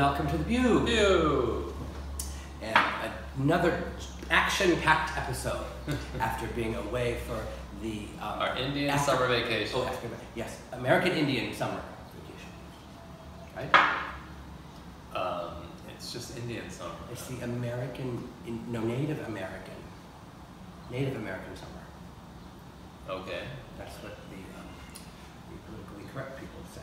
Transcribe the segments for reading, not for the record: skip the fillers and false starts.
welcome to the View. View. And another action-packed episode after being away for the our Indian summer vacation. Oh, yes, American Indian summer vacation. Right? It's just Indian summer. It's the Native American summer. Okay. That's what the politically correct people say.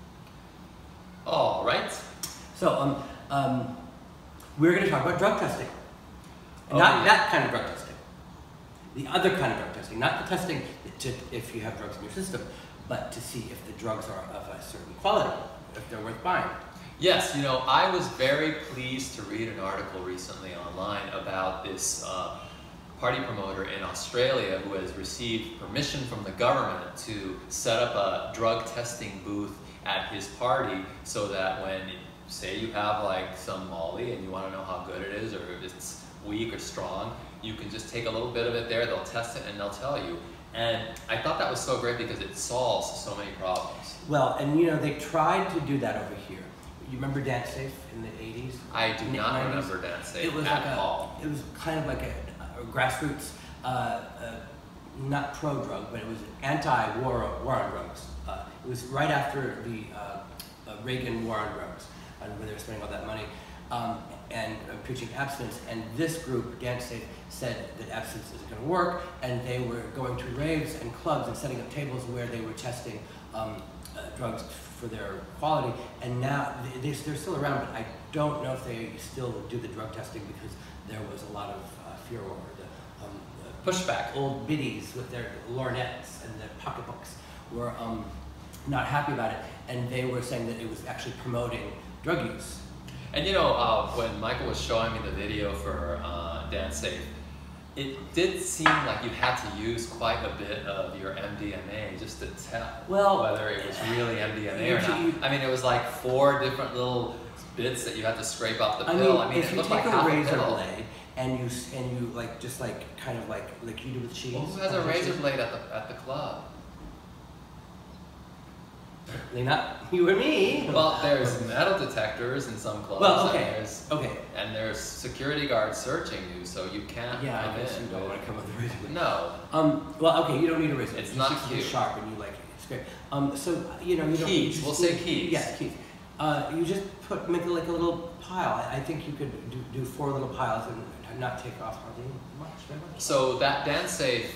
All right. So, we're going to talk about drug testing. Oh, Not yeah. that kind of drug testing. The other kind of drug testing. Not the testing if you have drugs in your system, but to see if the drugs are of a certain quality, if they're worth buying. Yes, I was very pleased to read an article recently online about this party promoter in Australia who has received permission from the government to set up a drug testing booth at his party so that when, say you have like some Molly and you want to know how good it is or if it's weak or strong, you can just take a little bit of it there, they'll test it and they'll tell you. And I thought that was so great because it solves so many problems. Well, and they tried to do that over here. You remember DanceSafe in the 80s? I do not 90s? remember DanceSafe It was at all. It was kind of like a grassroots, not pro-drug, but it was anti-war on drugs. It was right after the Reagan war on drugs, where they were spending all that money, and preaching abstinence. And this group, DanceSafe, said that abstinence isn't going to work, and they were going to raves and clubs and setting up tables where they were testing drugs for their quality. And now they're still around, but I don't know if they still do the drug testing because there was a lot of fear over the Pushback. old biddies with their lorgnettes and their pocketbooks were not happy about it, and they were saying that it was actually promoting drug use. And when Michael was showing me the video for DanceSafe, it did seem like you had to use quite a bit of your MDMA just to tell whether it was really MDMA or not. I mean, it was like 4 different little bits that you had to scrape off the pill. I mean, if it you looked take like a half razor a pill. blade and you like just like kind of like you do with cheese. Well, who has a razor blade at the club? Not you or me. Well, there's metal detectors in some clubs. Well, okay. And there's security guards searching you, so you can't Yeah, come I guess in. you don't want to come with a razor blade. No. Well, okay, you don't need a razor. It's not just cute. sharp and you like scrape. So you don't. Keys. We'll say keys. Yes, keys. You just make it like a little pile. I think you could do 4 little piles and not take off hardly much. Very much. So that DanceSafe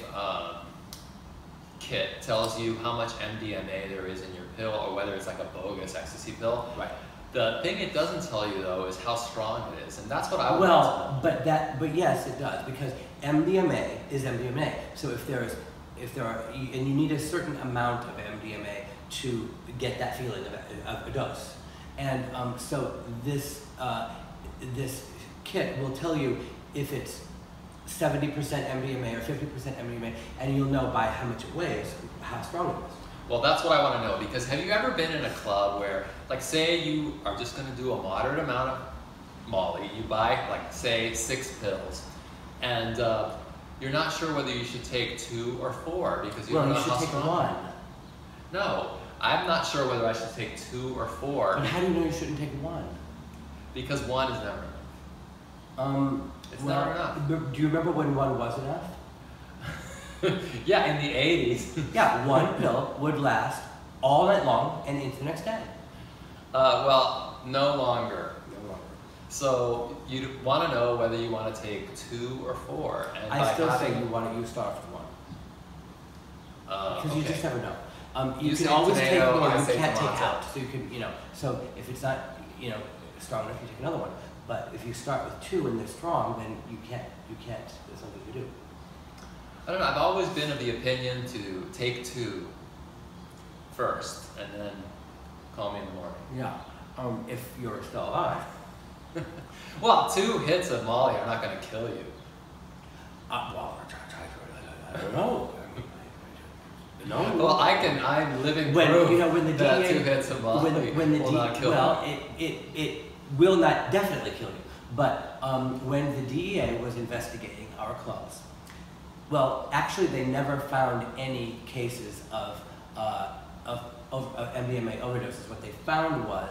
kit tells you how much MDMA there is in your pill, or whether it's like a bogus ecstasy pill. Right. The thing it doesn't tell you though is how strong it is, and that's what I would Well, but yes, it does, because MDMA is MDMA. So if there are, and you need a certain amount of MDMA to get that feeling of a dose, and so this kit will tell you if it's 70% MDMA or 50% MDMA, and you'll know by how much it weighs how strong it is. Well, that's what I want to know, because have you ever been in a club where, like, say you are just going to do a moderate amount of Molly, you buy, like, say 6 pills, and you're not sure whether you should take 2 or 4 because you don't know how strong. Well, you should take 1. No, I'm not sure whether I should take 2 or 4. But how do you know you shouldn't take 1? Because 1 is never enough. It's never enough. Do you remember when 1 was enough? Yeah, in the 80s. Yeah, 1 pill would last all night long and into the next day. Well, no longer. No longer. So you want to know whether you want to take 2 or 4. And I still say you start with 1. Because you okay. just never know. You You can say always tomato, take more I you say can't take tomato. out. So you can, so if it's not, strong enough, you take another one. But if you start with 2 and they're strong, then you can't, there's nothing you do. I don't know, I've always been of the opinion to take 2 first and then call me in the morning. Yeah, if you're still alive. Well, 2 hits of Molly are not going to kill you. Well, I don't know. No. Well, I'm living when proof when the that DEA 2 hits of Molly will not kill you. it will not definitely kill you. But when the DEA was investigating our clubs, well, actually they never found any cases of MDMA overdoses. What they found was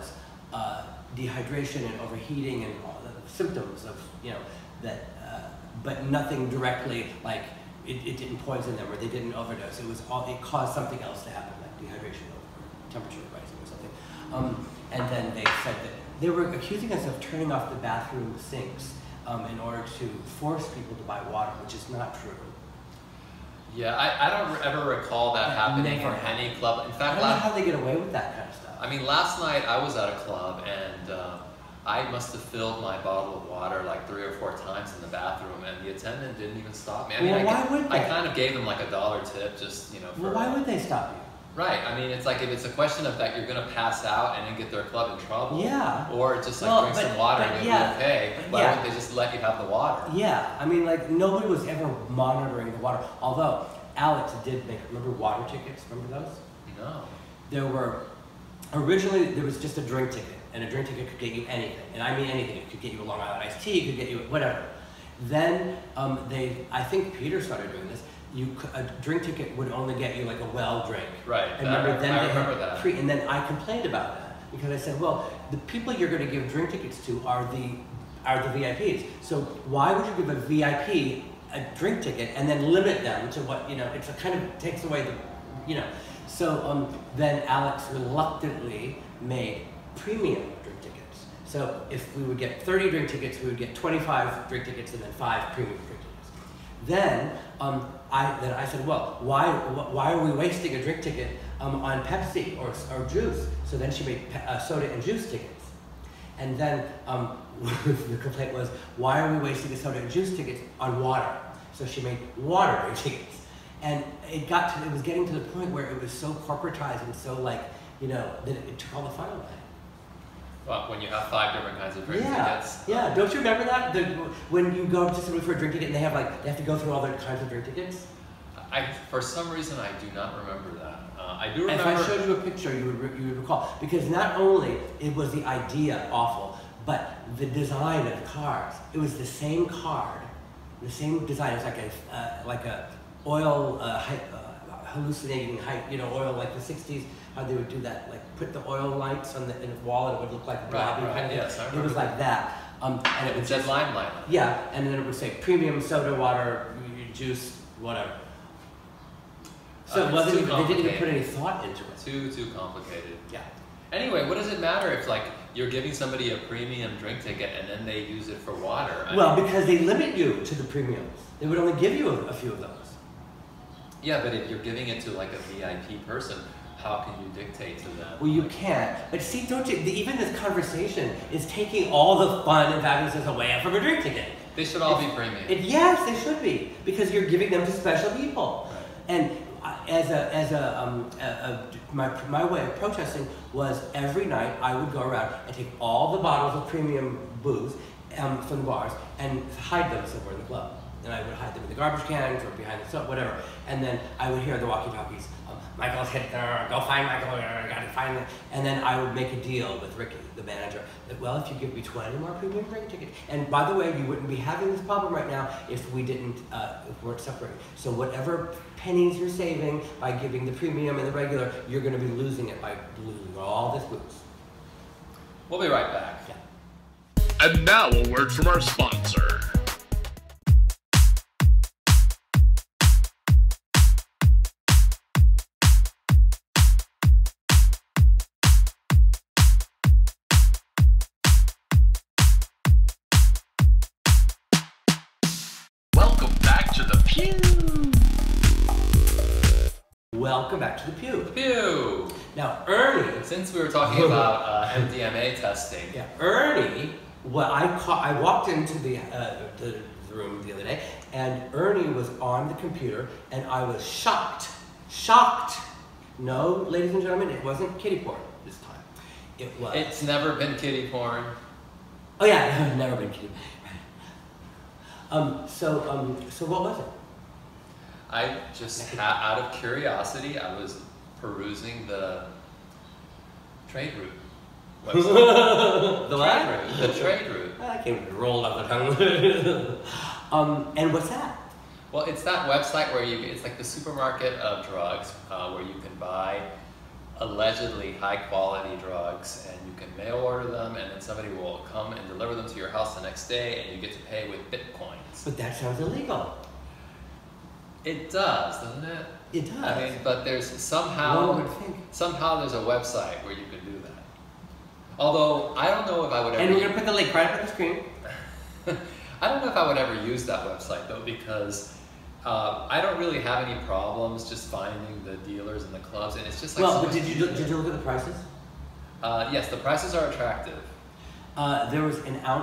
dehydration and overheating and all the symptoms of, that, but nothing directly like it didn't poison them or they didn't overdose. It caused something else to happen, like dehydration or temperature rising or something. And then they said that they were accusing us of turning off the bathroom sinks in order to force people to buy water, which is not true. Yeah, I don't ever recall that happening in any club. In I fact, don't know how they get away with that kind of stuff. I mean, last night I was at a club and I must have filled my bottle of water like 3 or 4 times in the bathroom, and the attendant didn't even stop me. I mean, Well, why would they? I kind of gave them like $1 tip, just for. Well, why would they stop you? Right. I mean, it's like if it's a question of that you're gonna pass out and then get their club in trouble. Yeah. Or just like Well, drink but- some water but and you'll yeah, be okay. but Why yeah. wouldn't they just let you have the water? Yeah, I mean, like, nobody was ever monitoring the water. Although, Alex did remember water tickets? Remember those? No. Originally, there was just a drink ticket, and a drink ticket could get you anything. And I mean anything. It could get you a Long Island iced tea, it could get you whatever. Then, I think Peter started doing this. A drink ticket would only get you like a well drink. Right. And remember, then I they remember had that. and then I complained about that because I said, well, the people you're going to give drink tickets to are the VIPs. So why would you give a VIP a drink ticket and then limit them to what It's a kind of takes away the. So then Alex reluctantly made premium drink tickets. So if we would get 30 drink tickets, we would get 25 drink tickets and then 5 premium drink tickets. Then I said, well, why are we wasting a drink ticket on Pepsi or juice? So then she made soda and juice tickets. And then the complaint was, why are we wasting the soda and juice tickets on water? So she made water drink tickets. And it was getting to the point where it was so corporatized and so that it took all the fun away. Well, when you have 5 different kinds of drink tickets. Yeah, don't you remember that? When you go to somebody for a drink ticket and they have to go through all their kinds of drink tickets? For some reason, I do not remember that. I do remember. If I showed you a picture, you would recall. Because not only was the idea awful, but the design of the cards. It was the same card, the same design. It was like a oil hallucinating oil like the 60s. How they would do that, like put the oil lights in the wall and it would look like a blobby kind of thing. Yes, I remember. It was like that. And it would said Limelight. Yeah, and then it would say premium soda, water, juice, whatever. So it wasn't. They didn't even put any thought into it. Too complicated. Yeah. Anyway, what does it matter if you're giving somebody a premium drink ticket and then they use it for water? Because they limit you to the premiums. They would only give you a few of those. Yeah, but if you're giving it to like a VIP person, how can you dictate to them? Well, you can't. But see, don't you? Even this conversation is taking all the fun and fabulousness away from a drink ticket. They should all be premium. Yes, they should be, because you're giving them to special people. Right. And my way of protesting was every night I would go around and take all the bottles of premium booze from the bars and hide them somewhere in the club. And I would hide them in the garbage cans or behind the soap, whatever. And then I would hear the walkie-talkies, Michael's hit there, go find Michael, I gotta find him. And then I would make a deal with Ricky, the manager, that, well, if you give me 20 more premium drink tickets, and by the way, you wouldn't be having this problem right now if we weren't separated. So whatever pennies you're saving by giving the premium and the regular, you're gonna be losing it by losing all this booze. We'll be right back. Yeah. And now a word from our sponsor. Welcome back to the Pew. Welcome back to the Pew. Pew! Now, Ernie. Since we were talking about MDMA testing. Yeah, Ernie. Well, I walked into the room the other day, and Ernie was on the computer, and I was shocked. Shocked. No, ladies and gentlemen, it wasn't kiddie porn this time. It was. It's never been kiddie porn. Oh yeah, never been kiddie. So what was it? I just, out of curiosity, I was perusing the trade route website. The what? The trade route. I can't even roll off the tongue. And what's that? Well, it's that website where it's like the supermarket of drugs, where you can buy allegedly high quality drugs, and you can mail order them, and then somebody will come and deliver them to your house the next day, and you get to pay with Bitcoins. But that sounds illegal. It does, doesn't it? It does. I mean, but there's One somehow would think. there's a website where you can do that. Although I don't know if I would ever. And we're gonna put the link right up on the screen. I don't know if I would ever use that website though, because I don't really have any problems just finding the dealers and the clubs, and it's just like. Well, so but much did you easier. look at the prices? Yes, the prices are attractive. There was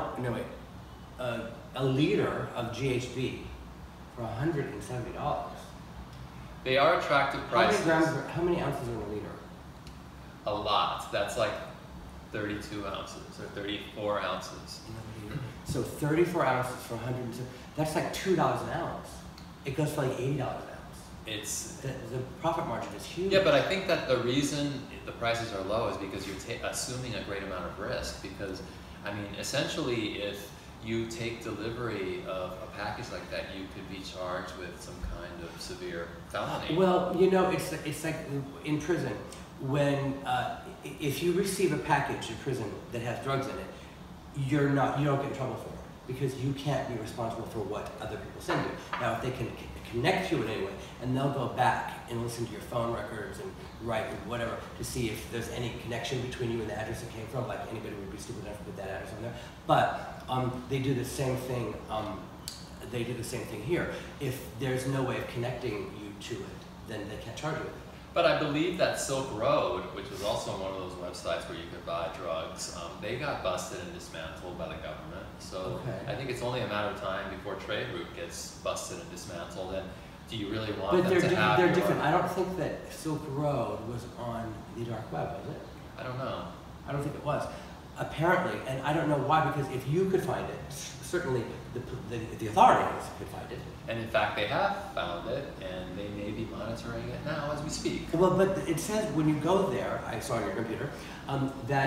a liter of GHB for $170. They are attractive prices. How many ounces are in a liter? A lot. That's like 32 ounces or 34 ounces. So 34 ounces for 170. That's like $2 an ounce. It goes for like $80 an ounce. It's The profit margin is huge. yeah, but I think that the reason the prices are low is because you're assuming a great amount of risk. Because, I mean, essentially, if you take delivery of a package like that, you could be charged with some kind of severe felony. Well, you know, it's like in prison when if you receive a package in prison that has drugs in it, you don't get in trouble for it because you can't be responsible for what other people send you. Now, if they can connect you in any way, and they'll go back and listen to your phone records and write whatever to see if there's any connection between you and the address it came from. Like anybody would be stupid enough to put that address on there. But they do the same thing. They do the same thing here. If there's no way of connecting you to it, then they can't charge you with it. But I believe that Silk Road, which was also one of those websites where you could buy drugs, they got busted and dismantled by the government. So Okay. I think it's only a matter of time before Trade Route gets busted and dismantled. And do you really want But them they're, to have they're your- different. I don't think that Silk Road was on the dark web, was it? I don't know. I don't think it was. Apparently, and I don't know why, because if you could find it, certainly the authorities could find it. And in fact, they have found it, and they may be monitoring it now as we speak. Well, but it says when you go there, I saw on your computer, that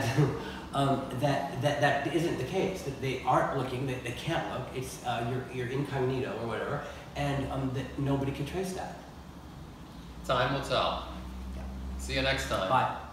that isn't the case. That they aren't looking, they can't look. It's you're incognito or whatever, and that nobody can trace that. Time will tell. Yeah. See you next time. Bye.